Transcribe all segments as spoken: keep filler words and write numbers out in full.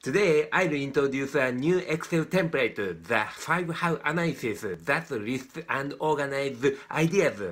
Today, I'll introduce a new Excel template, the five how analysis that lists and organizes ideas.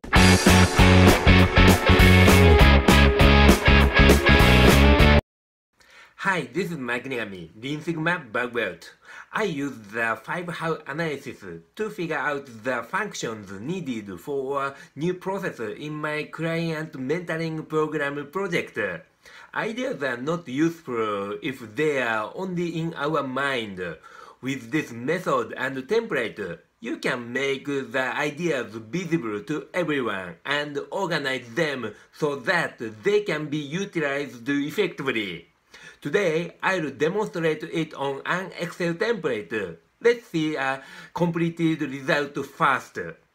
Hi, this is Mike Nigami, Lean Sigma Bug Belt. I use the five how analysis to figure out the functions needed for a new process in my client mentoring program project. Ideas are not useful if they are only in our mind. With this method and template, you can make the ideas visible to everyone and organize them so that they can be utilized effectively. Today, I'll demonstrate it on an Excel template. Let's see a completed result first.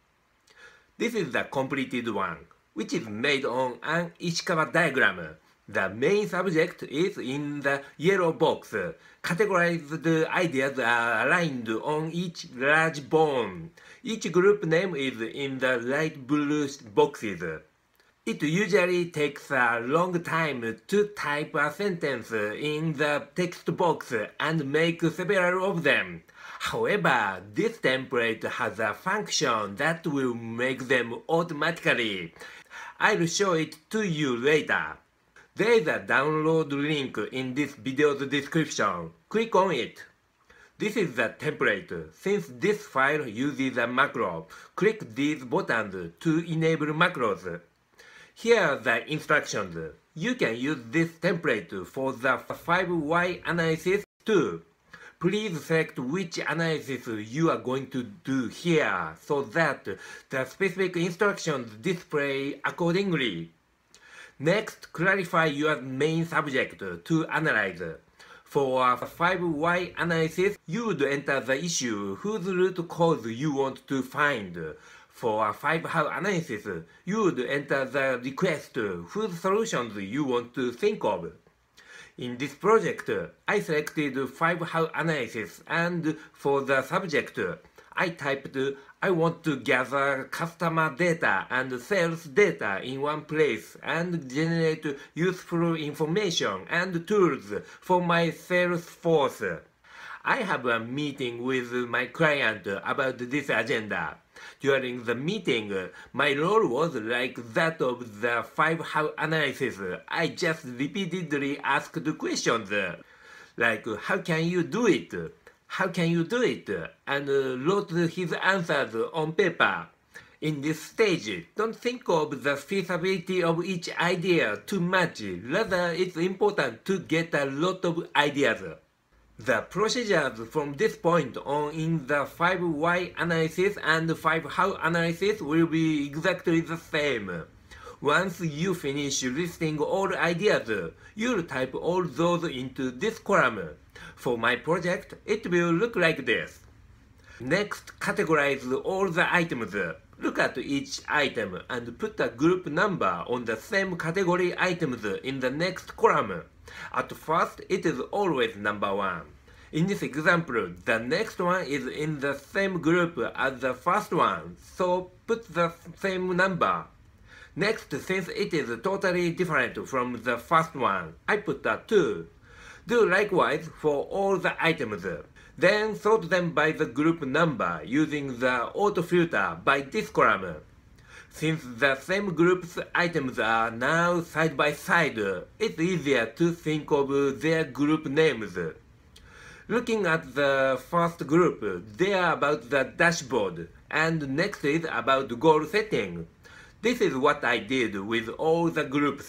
This is the completed one, which is made on an Ishikawa diagram. The main subject is in the yellow box. Categorized ideas are aligned on each large bone. Each group name is in the light blue boxes. It usually takes a long time to type a sentence in the text box and make several of them. However, this template has a function that will make them automatically. I'll show it to you later. There is a download link in this video's description. Click on it. This is the template. Since this file uses a macro, click these buttons to enable macros. Here are the instructions. You can use this template for the five why analysis too. Please select which analysis you are going to do here so that the specific instructions display accordingly. Next, clarify your main subject to analyze. For a five why analysis, you would enter the issue whose root cause you want to find. For a five how analysis, you would enter the request whose solutions you want to think of. In this project, I selected five how analysis, and for the subject, I typed I want to gather customer data and sales data in one place and generate useful information and tools for my sales force. I have a meeting with my client about this agenda. During the meeting, my role was like that of the five how analysis. I just repeatedly asked questions like, how can you do it? How can you do it? And wrote his answers on paper. In this stage, don't think of the feasibility of each idea too much. Rather, it's important to get a lot of ideas. The procedures from this point on in the five why analysis and five how analysis will be exactly the same. Once you finish listing all ideas, you'll type all those into this column. For my project, it will look like this. Next, categorize all the items. Look at each item and put a group number on the same category items in the next column. At first, it is always number one. In this example, the next one is in the same group as the first one, so put the same number. Next, since it is totally different from the first one, I put a two. Do likewise for all the items. Then sort them by the group number using the auto filter by this column. Since the same group's items are now side by side, it's easier to think of their group names. Looking at the first group, they are about the dashboard, and next is about goal setting. This is what I did with all the groups.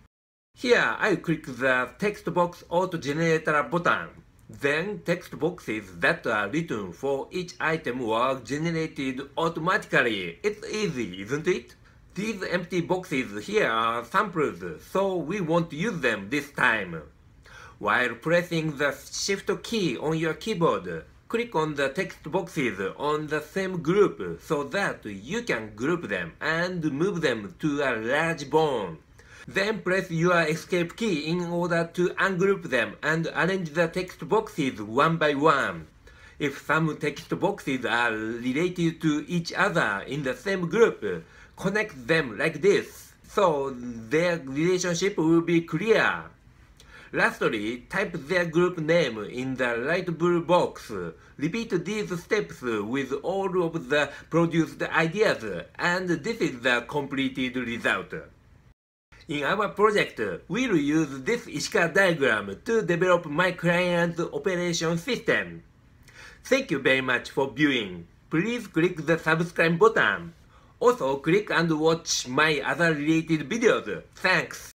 Here, I click the text box auto generator button. Then, text boxes that are written for each item were generated automatically. It's easy, isn't it? These empty boxes here are samples, so we won't use them this time. While pressing the Shift key on your keyboard, click on the text boxes on the same group so that you can group them and move them to a large bone. Then press your Escape key in order to ungroup them and arrange the text boxes one by one. If some text boxes are related to each other in the same group, connect them like this, so their relationship will be clear. Lastly, type their group name in the light blue box. Repeat these steps with all of the produced ideas, and this is the completed result. In our project, we'll use this Ishikawa diagram to develop my client's operation system. Thank you very much for viewing. Please click the subscribe button. Also, click and watch my other related videos. Thanks.